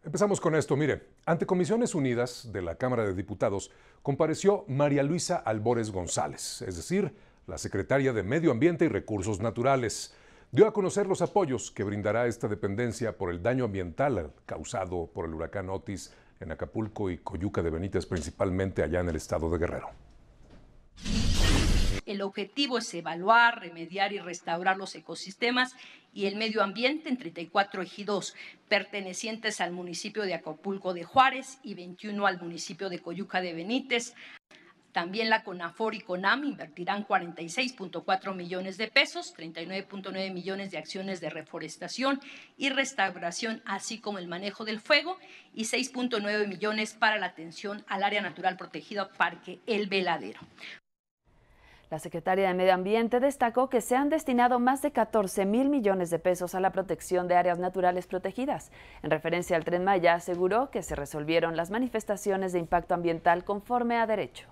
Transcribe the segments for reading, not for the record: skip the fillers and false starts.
Empezamos con esto. Mire, ante Comisiones Unidas de la Cámara de Diputados compareció María Luisa Albores González, es decir, la secretaria de Medio Ambiente y Recursos Naturales. Dio a conocer los apoyos que brindará esta dependencia por el daño ambiental causado por el huracán Otis en Acapulco y Coyuca de Benítez, principalmente allá en el estado de Guerrero. El objetivo es evaluar, remediar y restaurar los ecosistemas y el medio ambiente en 34 ejidos pertenecientes al municipio de Acapulco de Juárez y 21 al municipio de Coyuca de Benítez. También la CONAFOR y CONAM invertirán 46.4 millones de pesos, 39.9 millones de acciones de reforestación y restauración, así como el manejo del fuego, y 6.9 millones para la atención al área natural protegida Parque El Veladero. La secretaria de Medio Ambiente destacó que se han destinado más de 14,000 millones de pesos a la protección de áreas naturales protegidas. En referencia al Tren Maya, aseguró que se resolvieron las manifestaciones de impacto ambiental conforme a derecho.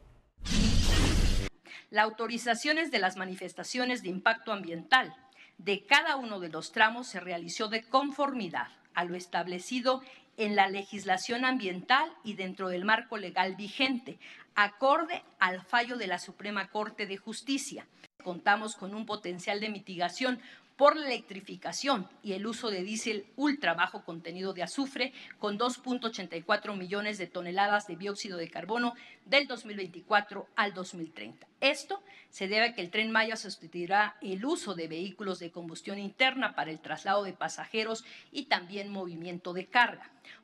Las autorizaciones de las manifestaciones de impacto ambiental de cada uno de los tramos se realizó de conformidad a lo establecido en la legislación ambiental y dentro del marco legal vigente, acorde al fallo de la Suprema Corte de Justicia. Contamos con un potencial de mitigación por la electrificación y el uso de diésel ultra bajo contenido de azufre con 2.84 millones de toneladas de dióxido de carbono del 2024 al 2030. Esto se debe a que el Tren Maya sustituirá el uso de vehículos de combustión interna para el traslado de pasajeros y también movimiento de carga.